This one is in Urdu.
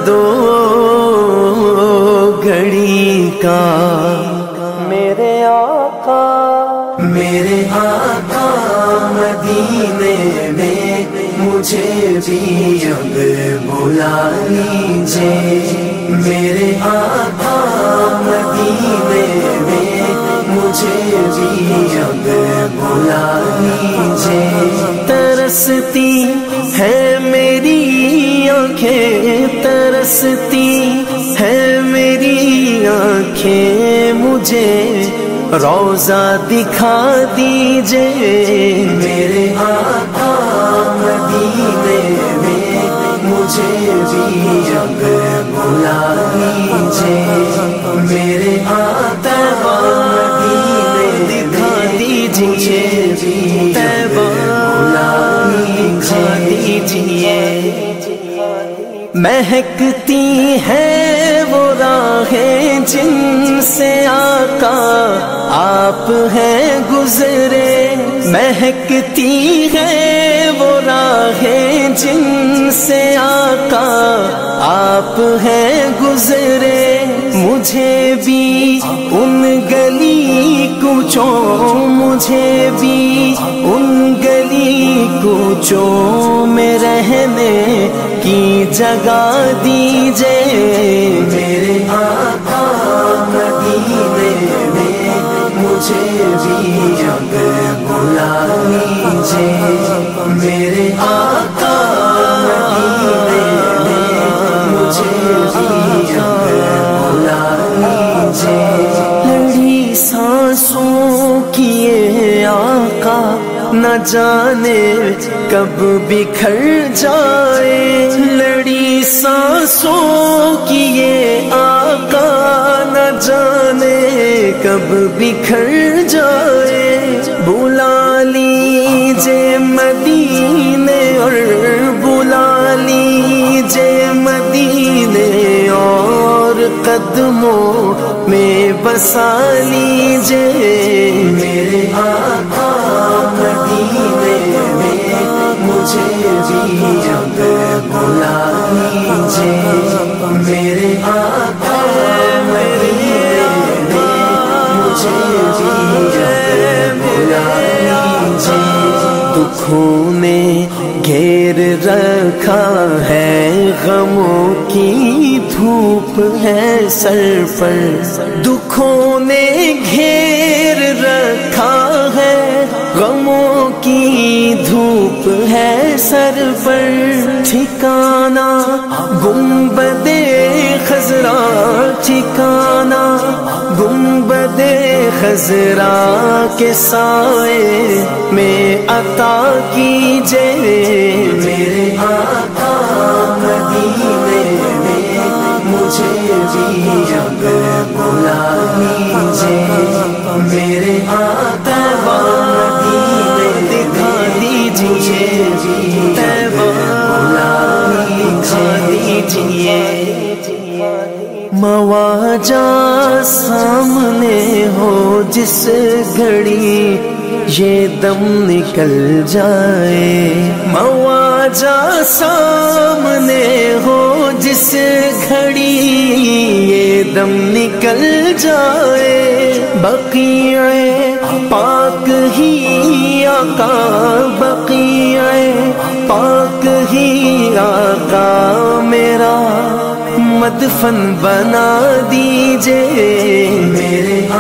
دو گھڑی کا میرے آقا مدینے میں مجھے بھی اب بلا لیجیے میرے آقا مدینے میں مجھے بھی اب بلا لیجیے ترستی ہے میری آنکھیں ترستی ہے میری آنکھیں مجھے روضہ دکھا دیجیے میرے آقا مدینے میں مجھے بھی اب بلا لیجیے میرے آقا مدینے دکھا دیجیے بلا لیجیے مہکتی ہے وہ راہیں جن سے آقا آپ ہیں گزرے مہکتی ہے وہ راہیں جن سے آقا آپ ہیں گزرے مجھے بھی ان گلی کوچوں مجھے بھی ان گلی کوچوں میں رہنے کی جگہ دیجیے میرے آقا مدینے میں مجھے بھی اب بلا لیجیے میرے آقا مدینے میں مجھے بھی اب بلا لیجیے لڑی سانسوں کی یہ آقا نہ جانے کب بکھر جائے لڑی سانسوں کی یہ آقا نہ جانے کب بکھر جائے بلا لیجیے مدینے اور بلا لیجیے مدینے اور قدموں میں بسا لیجیے میرے آقا مدینے میں مجھے بھی اب بلا لیجیے میرے آقا مدینے میں مجھے بھی اب بلا لیجیے دکھوں نے گھیر رکھا ہے غموں کی دھوپ ہے سر پر دکھوں نے گھیر رکھا ہے غموں کی دھوپ ہے سر پر ٹھکانا گنبد خضرا ٹھکانا گنبد خضرا کے سائے میں عطا کیجیے میرے آقا مدینے میں مجھے بھی اب بلا لیجیے میرے آقا مدینے دکھا دیجیے بلا لیجیے مواجہ سامنے ہو جس گھڑی یہ دم نکل جائے مواجہ سامنے ہو جس گھڑی یہ دم نکل جائے بقیع پاک ہی آقا بقیع پاک ہی آقا میرا مدفن بنا دیجیے میرے